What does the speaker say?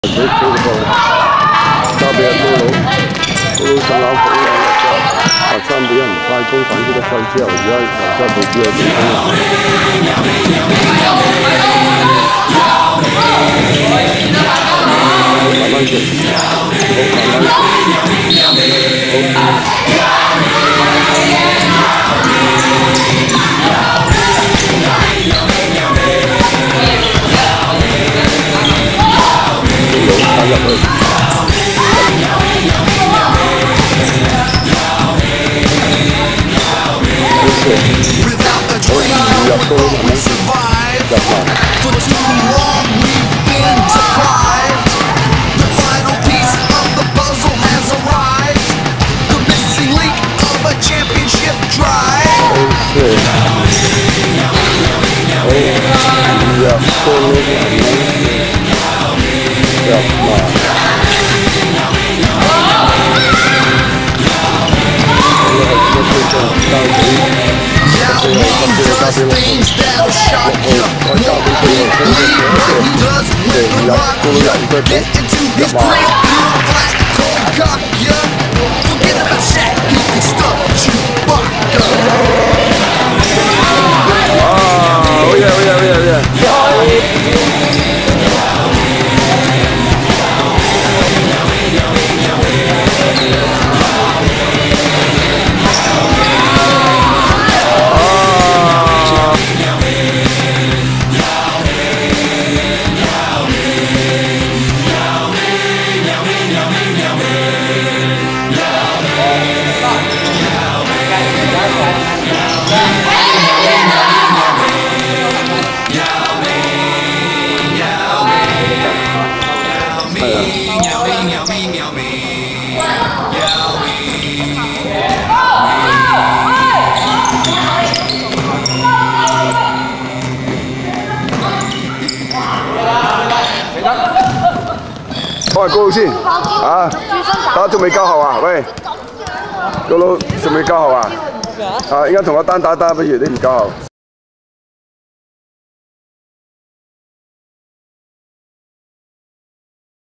这个交俾阿高佬，高佬上樓好啊！學生俾人快攻反擊得快之後，而家後生部主有成功啦。慢慢做，好慢慢做，好。入去。 Without a dream, no one would survive. For too long we've been deprived. The final piece of the puzzle has arrived. The missing link of a championship drive. Things that'll shock you. Won't believe what he does with the rock. Get into his grip, flat, cold cock, yeah. Forget about Shaq, he can stuff Chewbacca. Oh yeah, oh yeah, oh yeah, yeah.喂，高佬先啊，打仲未交後啊？喂，高佬仲未交後啊？啊，依家同我單打，不如你唔交後。